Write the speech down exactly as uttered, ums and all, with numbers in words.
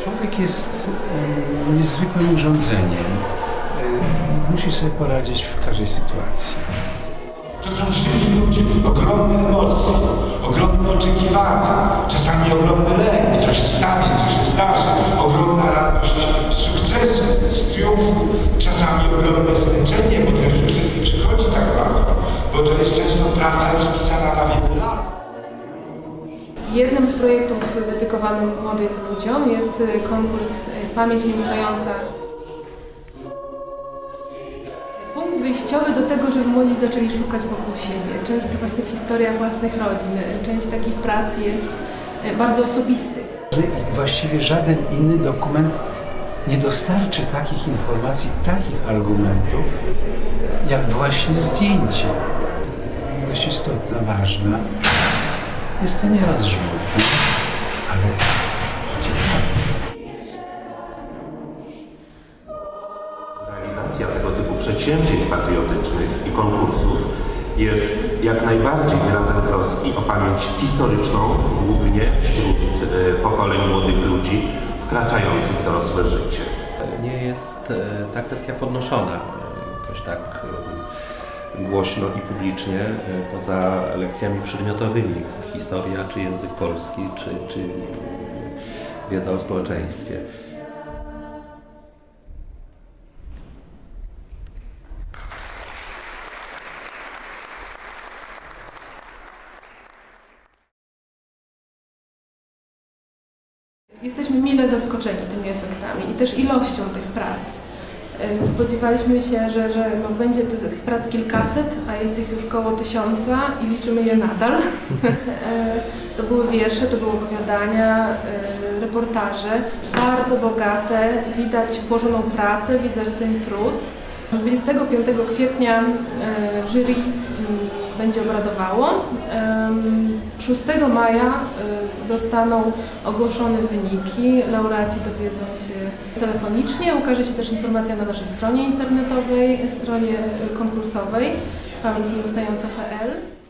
Człowiek jest um, niezwykłym urządzeniem. Um, musi sobie poradzić w każdej sytuacji. To są żywi ludzie, ogromne emocje, ogromne oczekiwania, czasami ogromny lęk, co się stanie, co się zdarzy, ogromna radość z sukcesu, z triumfu, czasami ogromne zmęczenie, bo ten sukces nie przychodzi tak łatwo, bo to jest często praca rozpisana na wiele lat. Jednym z projektów dedykowanym młodym ludziom jest konkurs Pamięć Nieustająca. Punkt wyjściowy do tego, żeby młodzi zaczęli szukać wokół siebie. Często właśnie historia własnych rodzin. Część takich prac jest bardzo osobistych. I właściwie żaden inny dokument nie dostarczy takich informacji, takich argumentów, jak właśnie zdjęcie. Dość istotna, ważna. Jest to nieraz żmudne, ale ciekawe. Realizacja tego typu przedsięwzięć patriotycznych i konkursów jest jak najbardziej wyrazem troski o pamięć historyczną, głównie wśród pokoleń młodych ludzi wkraczających w dorosłe życie. Nie jest ta kwestia podnoszona jakoś tak głośno i publicznie, poza lekcjami przedmiotowymi, historia, czy język polski, czy, czy wiedza o społeczeństwie. Jesteśmy mile zaskoczeni tymi efektami i też ilością tych prac. Spodziewaliśmy się, że, że no będzie tych prac kilkaset, a jest ich już koło tysiąca i liczymy je nadal. To były wiersze, to były opowiadania, reportaże, bardzo bogate, widać włożoną pracę, widać ten trud. dwudziestego piątego kwietnia jury będzie obradowało. szóstego maja zostaną ogłoszone wyniki, laureaci dowiedzą się telefonicznie, ukaże się też informacja na naszej stronie internetowej, stronie konkursowej pamięć nieustająca kropka p l.